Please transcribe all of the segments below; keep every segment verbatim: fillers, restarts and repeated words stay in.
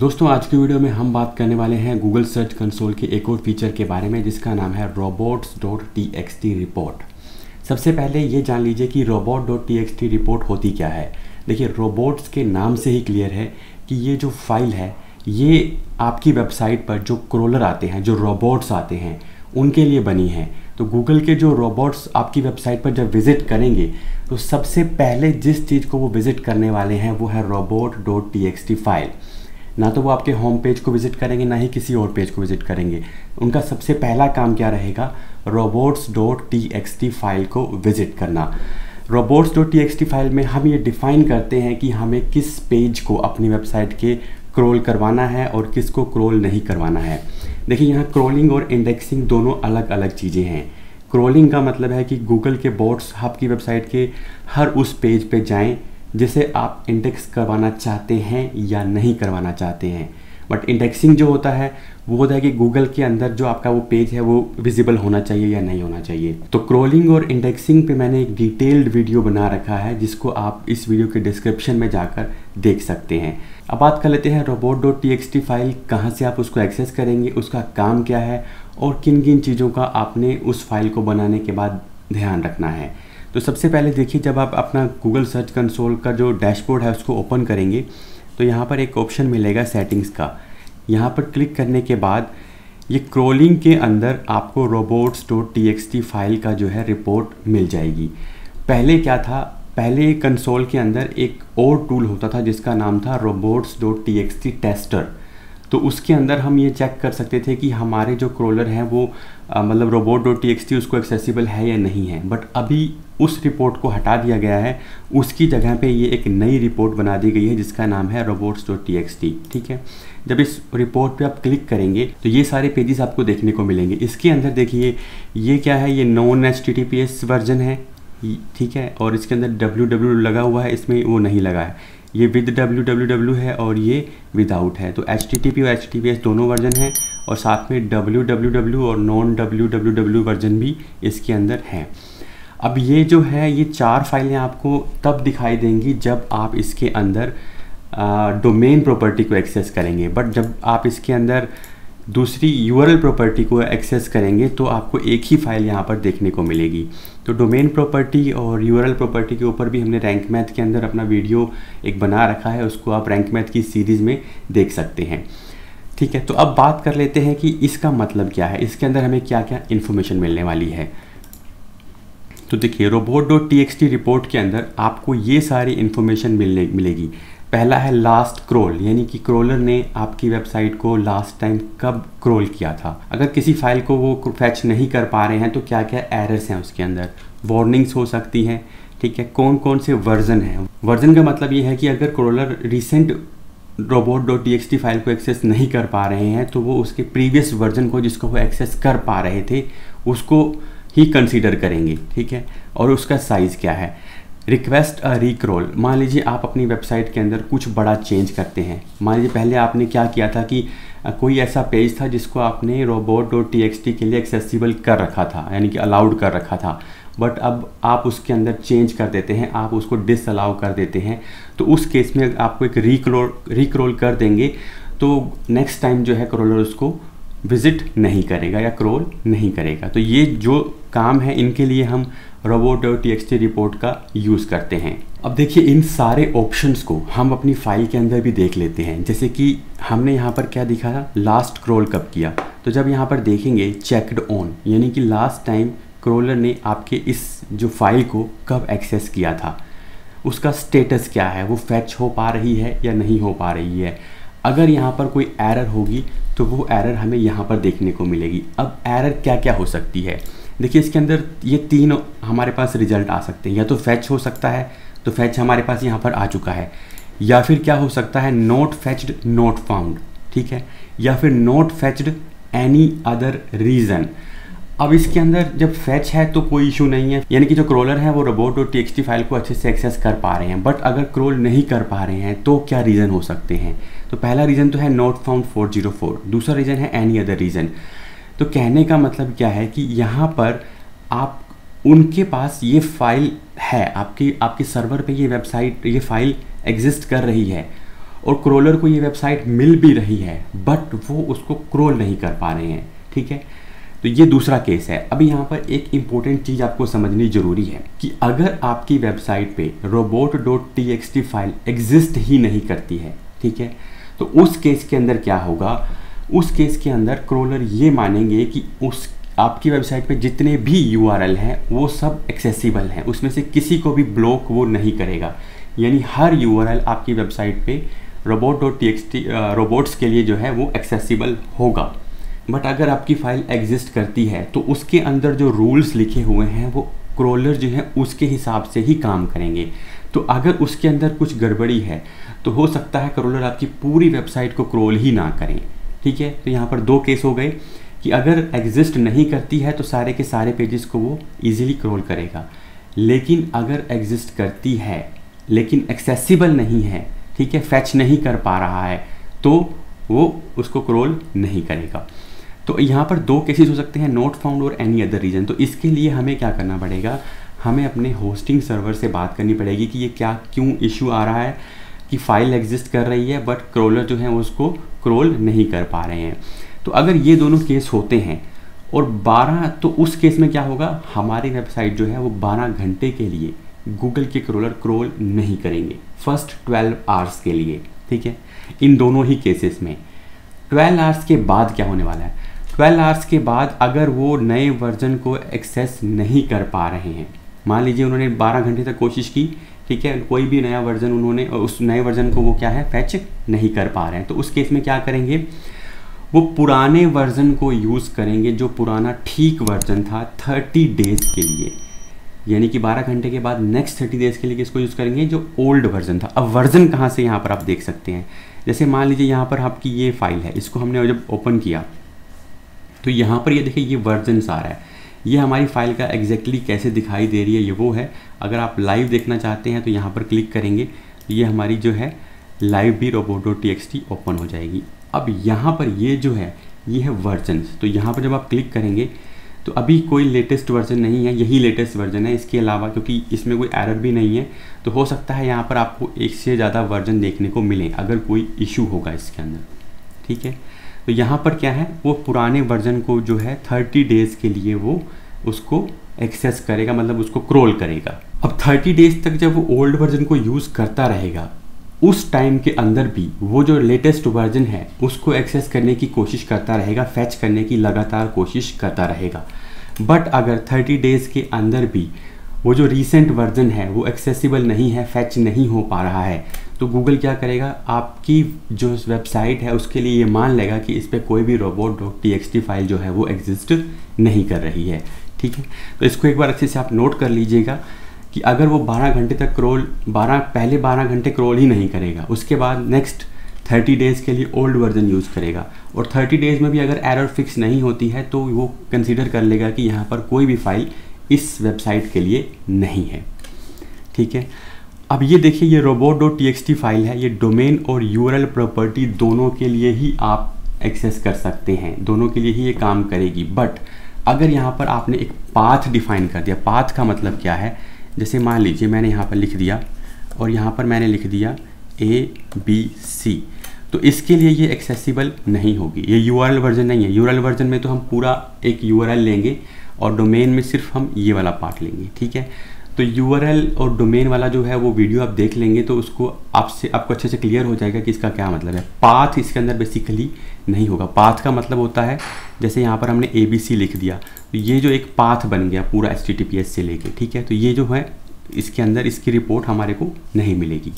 दोस्तों आज की वीडियो में हम बात करने वाले हैं गूगल सर्च कंसोल के एक और फीचर के बारे में जिसका नाम है robots dot T X T report. सबसे पहले ये जान लीजिए कि robot dot T X T report होती क्या है। देखिए, रोबोट्स के नाम से ही क्लियर है कि ये जो फाइल है ये आपकी वेबसाइट पर जो क्रोलर आते हैं, जो रोबोट्स आते हैं, उनके लिए बनी है। तो गूगल के जो रोबोट्स आपकी वेबसाइट पर जब विज़िट करेंगे तो सबसे पहले जिस चीज़ को वो विज़िट करने वाले हैं वो है robot dot T X T file. ना तो वो आपके होम पेज को विज़िट करेंगे, ना ही किसी और पेज को विज़िट करेंगे। उनका सबसे पहला काम क्या रहेगा, robots dot T X T file को विज़िट करना। Robots dot T X T file में हम ये डिफ़ाइन करते हैं कि हमें किस पेज को अपनी वेबसाइट के क्रोल करवाना है और किसको क्रोल नहीं करवाना है। देखिए, यहाँ क्रोलिंग और इंडेक्सिंग दोनों अलग अलग चीज़ें हैं। क्रोलिंग का मतलब है कि गूगल के बोट्स आपकी वेबसाइट के हर उस पेज पे जाएं जिसे आप इंडेक्स करवाना चाहते हैं या नहीं करवाना चाहते हैं। बट इंडेक्सिंग जो होता है वो होता है कि गूगल के अंदर जो आपका वो पेज है वो विजिबल होना चाहिए या नहीं होना चाहिए। तो क्रोलिंग और इंडेक्सिंग पे मैंने एक डिटेल्ड वीडियो बना रखा है जिसको आप इस वीडियो के डिस्क्रिप्शन में जाकर देख सकते हैं। अब बात कर लेते हैं robot dot T X T file, कहाँ से आप उसको एक्सेस करेंगे, उसका काम क्या है और किन किन चीज़ों का आपने उस फाइल को बनाने के बाद ध्यान रखना है। तो सबसे पहले देखिए, जब आप अपना गूगल सर्च कंसोल का जो डैशबोर्ड है उसको ओपन करेंगे तो यहाँ पर एक ऑप्शन मिलेगा सेटिंग्स का। यहाँ पर क्लिक करने के बाद ये क्रोलिंग के अंदर आपको robots dot T X T file का जो है रिपोर्ट मिल जाएगी। पहले क्या था, पहले कंसोल के अंदर एक और टूल होता था जिसका नाम था robots dot T X T tester. तो उसके अंदर हम ये चेक कर सकते थे कि हमारे जो क्रोलर हैं वो आ, मतलब robot dot T X T उसको एक्सेसिबल है या नहीं है। बट अभी उस रिपोर्ट को हटा दिया गया है, उसकी जगह पे ये एक नई रिपोर्ट बना दी गई है जिसका नाम है robots dot T X T. ठीक है, जब इस रिपोर्ट पे आप क्लिक करेंगे तो ये सारे पेजेस आपको देखने को मिलेंगे। इसके अंदर देखिए ये क्या है, ये non H T T P S version है, ठीक है, और इसके अंदर डब्ल्यू डब्ल्यू लगा हुआ है, इसमें वो नहीं लगा है। ये विद डब्ल्यू डब्ल्यू डब्ल्यू है और ये विदाउट है। तो एच टी टी पी और H T T P S दोनों वर्जन है और साथ में डब्ल्यू डब्ल्यू डब्ल्यू और non W W W version भी इसके अंदर है। अब ये जो है ये चार फाइलें आपको तब दिखाई देंगी जब आप इसके अंदर डोमेन प्रॉपर्टी को एक्सेस करेंगे। बट जब आप इसके अंदर दूसरी यूआरएल प्रॉपर्टी को एक्सेस करेंगे तो आपको एक ही फाइल यहाँ पर देखने को मिलेगी। तो डोमेन प्रॉपर्टी और यूआरएल प्रॉपर्टी के ऊपर भी हमने रैंक मैथ के अंदर अपना वीडियो एक बना रखा है, उसको आप रैंक मैथ की सीरीज़ में देख सकते हैं। ठीक है, तो अब बात कर लेते हैं कि इसका मतलब क्या है, इसके अंदर हमें क्या क्या इन्फॉर्मेशन मिलने वाली है। तो देखिए, robot dot T X T report के अंदर आपको ये सारी इन्फॉर्मेशन मिलने मिलेगी। पहला है लास्ट क्रोल, यानी कि क्रोलर ने आपकी वेबसाइट को लास्ट टाइम कब क्रोल किया था। अगर किसी फाइल को वो फैच नहीं कर पा रहे हैं तो क्या क्या एरर्स हैं उसके अंदर, वार्निंग्स हो सकती हैं। ठीक है, कौन कौन से वर्जन हैं। वर्जन का मतलब ये है कि अगर crawler recent robot dot T X T file को एक्सेस नहीं कर पा रहे हैं तो वो उसके प्रीवियस वर्जन को जिसको वो एक्सेस कर पा रहे थे उसको ही कंसीडर करेंगे। ठीक है, और उसका साइज़ क्या है। रिक्वेस्ट अ रिक्रोल, मान लीजिए आप अपनी वेबसाइट के अंदर कुछ बड़ा चेंज करते हैं। मान लीजिए पहले आपने क्या किया था कि कोई ऐसा पेज था जिसको आपने robot dot T X T के लिए एक्सेसिबल कर रखा था, यानी कि अलाउड कर रखा था। बट अब आप उसके अंदर चेंज कर देते हैं, आप उसको डिसअलाउ कर देते हैं। तो उस केस में आपको एक रिक्रोल रिक्रोल कर देंगे तो नेक्स्ट टाइम जो है क्रोलर उसको विजिट नहीं करेगा या क्रोल नहीं करेगा। तो ये जो काम है इनके लिए हम robot dot T X T report का यूज़ करते हैं। अब देखिए, इन सारे ऑप्शंस को हम अपनी फाइल के अंदर भी देख लेते हैं। जैसे कि हमने यहाँ पर क्या दिखा था, लास्ट क्रोल कब किया। तो जब यहाँ पर देखेंगे चेक्ड ऑन, यानी कि लास्ट टाइम क्रोलर ने आपके इस जो फाइल को कब एक्सेस किया था, उसका स्टेटस क्या है, वो फैच हो पा रही है या नहीं हो पा रही है। अगर यहाँ पर कोई एरर होगी तो वो एरर हमें यहाँ पर देखने को मिलेगी। अब एरर क्या क्या हो सकती है, देखिए इसके अंदर ये तीन हमारे पास रिजल्ट आ सकते हैं। या तो फैच हो सकता है, तो फैच हमारे पास यहाँ पर आ चुका है, या फिर क्या हो सकता है, नॉट फैच्ड नॉट फाउंड। ठीक है, या फिर not fetched any other reason. अब इसके अंदर जब फैच है तो कोई इशू नहीं है, यानी कि जो क्रोलर है वो robot dot T X T file को अच्छे से एक्सेस कर पा रहे हैं। बट अगर क्रोल नहीं कर पा रहे हैं तो क्या रीज़न हो सकते हैं। तो पहला रीज़न तो है not found four zero four, दूसरा रीज़न है एनी अदर रीज़न। तो कहने का मतलब क्या है कि यहाँ पर आप उनके पास ये फाइल है, आपकी आपके सर्वर पे ये वेबसाइट ये फाइल एग्जिस्ट कर रही है और क्रोलर को ये वेबसाइट मिल भी रही है बट वो उसको क्रोल नहीं कर पा रहे हैं, ठीक है। तो ये दूसरा केस है। अभी यहाँ पर एक इम्पोर्टेंट चीज़ आपको समझनी ज़रूरी है कि अगर आपकी वेबसाइट पे robot dot T X T file exist ही नहीं करती है, ठीक है, तो उस केस के अंदर क्या होगा, उस केस के अंदर क्रोलर ये मानेंगे कि उस आपकी वेबसाइट पे जितने भी यू आर एल हैं वो सब एक्सेसिबल हैं, उसमें से किसी को भी ब्लॉक वो नहीं करेगा। यानी हर यू आर एल आपकी वेबसाइट पे robot dot T X T robots के लिए जो है वो एक्सेसिबल होगा। बट अगर आपकी फ़ाइल एग्जिस्ट करती है तो उसके अंदर जो रूल्स लिखे हुए हैं वो क्रोलर जो है उसके हिसाब से ही काम करेंगे। तो अगर उसके अंदर कुछ गड़बड़ी है तो हो सकता है क्रोलर आपकी पूरी वेबसाइट को क्रोल ही ना करें, ठीक है। तो यहाँ पर दो केस हो गए कि अगर एग्जिस्ट नहीं करती है तो सारे के सारे पेजेस को वो इजीली क्रोल करेगा, लेकिन अगर एग्जिस्ट करती है लेकिन एक्सेसिबल नहीं है, ठीक है, फैच नहीं कर पा रहा है, तो वो उसको क्रोल नहीं करेगा। तो यहाँ पर दो केसेस हो सकते हैं, नॉट फाउंड और एनी अदर रीजन। तो इसके लिए हमें क्या करना पड़ेगा, हमें अपने होस्टिंग सर्वर से बात करनी पड़ेगी कि ये क्या क्यों इशू आ रहा है कि फ़ाइल एग्जिस्ट कर रही है बट क्रोलर जो है उसको क्रोल नहीं कर पा रहे हैं। तो अगर ये दोनों केस होते हैं और बारह, तो उस केस में क्या होगा, हमारी वेबसाइट जो है वो बारह घंटे के लिए गूगल के क्रोलर क्रोल नहीं करेंगे, फर्स्ट ट्वेल्व आवर्स के लिए, ठीक है। इन दोनों ही केसेस में ट्वेल्व आवर्स के बाद क्या होने वाला है, ट्वेल्व आवर्स के बाद अगर वो नए वर्जन को एक्सेस नहीं कर पा रहे हैं, मान लीजिए उन्होंने बारह घंटे तक कोशिश की, ठीक है, कोई भी नया वर्जन उन्होंने उस नए वर्जन को वो क्या है फैच नहीं कर पा रहे हैं, तो उस केस में क्या करेंगे, वो पुराने वर्जन को यूज़ करेंगे जो पुराना ठीक वर्जन था थर्टी डेज़ के लिए। यानी कि बारह घंटे के बाद नेक्स्ट थर्टी डेज़ के लिए किसको यूज़ करेंगे, जो ओल्ड वर्जन था। अब वर्जन कहाँ से यहाँ पर आप देख सकते हैं, जैसे मान लीजिए यहाँ पर आपकी ये फाइल है, इसको हमने जब ओपन किया तो यहाँ पर ये देखिए ये वर्जन्स आ रहा है, ये हमारी फाइल का एग्जैक्टली कैसे दिखाई दे रही है ये वो है। अगर आप लाइव देखना चाहते हैं तो यहाँ पर क्लिक करेंगे तो ये हमारी जो है लाइव भी robot dot T X T open हो जाएगी। अब यहाँ पर ये जो है ये है वर्जन्स, तो यहाँ पर जब आप क्लिक करेंगे तो अभी कोई लेटेस्ट वर्जन नहीं है, यही लेटेस्ट वर्जन है। इसके अलावा क्योंकि इसमें कोई एरर भी नहीं है तो हो सकता है यहाँ पर आपको एक से ज़्यादा वर्जन देखने को मिले अगर कोई इशू होगा इसके अंदर, ठीक है। तो यहाँ पर क्या है, वो पुराने वर्जन को जो है थर्टी डेज़ के लिए वो उसको एक्सेस करेगा, मतलब उसको क्रोल करेगा। अब थर्टी डेज़ तक जब वो ओल्ड वर्जन को यूज़ करता रहेगा उस टाइम के अंदर भी वो जो लेटेस्ट वर्जन है उसको एक्सेस करने की कोशिश करता रहेगा, फैच करने की लगातार कोशिश करता रहेगा। बट अगर थर्टी डेज़ के अंदर भी वो जो रीसेंट वर्जन है वो एक्सेसिबल नहीं है, फैच नहीं हो पा रहा है, तो गूगल क्या करेगा, आपकी जो वेबसाइट है उसके लिए ये मान लेगा कि इस पर कोई भी robot dot T X T file जो है वो एग्जिस्ट नहीं कर रही है, ठीक है। तो इसको एक बार अच्छे से आप नोट कर लीजिएगा कि अगर वो बारह घंटे तक क्रोल बारह पहले बारह घंटे क्रोल ही नहीं करेगा, उसके बाद नेक्स्ट थर्टी डेज़ के लिए ओल्ड वर्जन यूज़ करेगा और थर्टी डेज़ में भी अगर एरर फिक्स नहीं होती है तो वो कंसीडर कर लेगा कि यहाँ पर कोई भी फाइल इस वेबसाइट के लिए नहीं है, ठीक है। अब ये देखिए ये robot dot T X T file है, ये डोमेन और यू आर एल प्रॉपर्टी दोनों के लिए ही आप एक्सेस कर सकते हैं, दोनों के लिए ही ये काम करेगी। बट अगर यहाँ पर आपने एक पाथ डिफाइन कर दिया, पाथ का मतलब क्या है, जैसे मान लीजिए मैंने यहाँ पर लिख दिया और यहाँ पर मैंने लिख दिया ए बी सी, तो इसके लिए ये एक्सेसिबल नहीं होगी, ये यू आर एल वर्जन नहीं है। यू आर एल वर्जन में तो हम पूरा एक यू आर एल लेंगे और डोमेन में सिर्फ हम ये वाला पार्ट लेंगे, ठीक है। तो यू आर एल और डोमेन वाला जो है वो वीडियो आप देख लेंगे तो उसको आपसे आपको अच्छे से क्लियर हो जाएगा कि इसका क्या मतलब है। पाथ इसके अंदर बेसिकली नहीं होगा। पाथ का मतलब होता है जैसे यहाँ पर हमने ए बी सी लिख दिया तो ये जो एक पाथ बन गया पूरा H T T P S से लेके, ठीक है। तो ये जो है इसके अंदर इसकी रिपोर्ट हमारे को नहीं मिलेगी।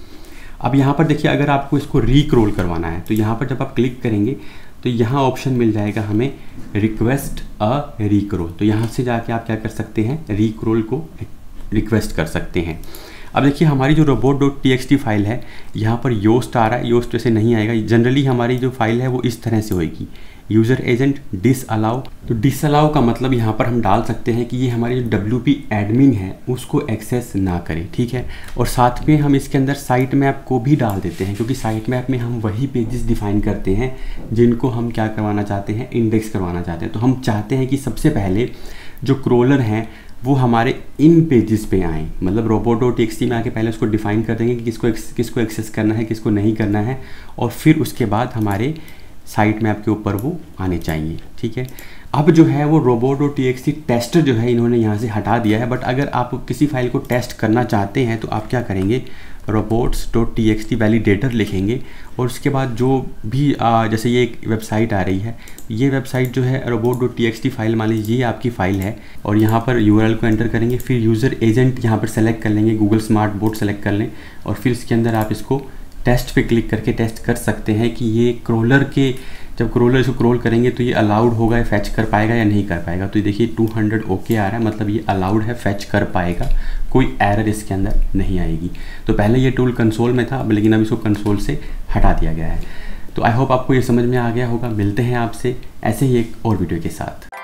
अब यहाँ पर देखिए अगर आपको इसको रीक्रोल करवाना है तो यहाँ पर जब आप क्लिक करेंगे तो यहाँ ऑप्शन मिल जाएगा हमें रिक्वेस्ट अ रीक्रोल, तो यहाँ से जाके आप क्या कर सकते हैं, रीक्रोल को रिक्वेस्ट कर सकते हैं। अब देखिए हमारी जो robot dot T X T file है यहाँ पर योस्ट आ रहा है, योस्ट वैसे नहीं आएगा। जनरली हमारी जो फाइल है वो इस तरह से होएगी, यूज़र एजेंट डिस अलाउ। तो डिस अलाउ का मतलब यहाँ पर हम डाल सकते हैं कि ये हमारी जो डब्ल्यू पी एडमिन है उसको एक्सेस ना करे, ठीक है। और साथ में हम इसके अंदर साइट मैप को भी डाल देते हैं क्योंकि साइट मैप में हम वही पेजेस डिफाइन करते हैं जिनको हम क्या करवाना चाहते हैं, इंडेक्स करवाना चाहते हैं। तो हम चाहते हैं कि सबसे पहले जो क्रोलर हैं वो हमारे इन पेजेस पे आएँ। मतलब robot dot T X T में आके पहले उसको डिफ़ाइन कर देंगे कि किसको किसको एक्सेस करना है, किसको नहीं करना है, और फिर उसके बाद हमारे साइट मैप के ऊपर वो आने चाहिए। ठीक है, अब जो है वो robot dot T X T tester जो है इन्होंने यहाँ से हटा दिया है। बट अगर आप किसी फाइल को टेस्ट करना चाहते हैं तो आप क्या करेंगे, robots dot T X T validator लिखेंगे, और उसके बाद जो भी आ, जैसे ये एक वेबसाइट आ रही है, ये वेबसाइट जो है robot dot T X T file मान लीजिए ये आपकी फ़ाइल है, और यहाँ पर यू आर एल को एंटर करेंगे, फिर यूज़र एजेंट यहाँ पर सेलेक्ट कर लेंगे, गूगल स्मार्ट बोर्ड सेलेक्ट कर लें, और फिर इसके अंदर आप इसको टेस्ट पे क्लिक करके टेस्ट कर सकते हैं कि ये क्रोलर के जब क्रोलर इसको क्रोल करेंगे तो ये अलाउड होगा, या फैच कर पाएगा या नहीं कर पाएगा। तो ये देखिए टू हंड्रेड ओके आ रहा है, मतलब ये अलाउड है, फैच कर पाएगा, कोई एरर इसके अंदर नहीं आएगी। तो पहले ये टूल कंसोल में था, अब लेकिन अब इसको कंसोल से हटा दिया गया है। तो आई होप आपको ये समझ में आ गया होगा। मिलते हैं आपसे ऐसे ही एक और वीडियो के साथ।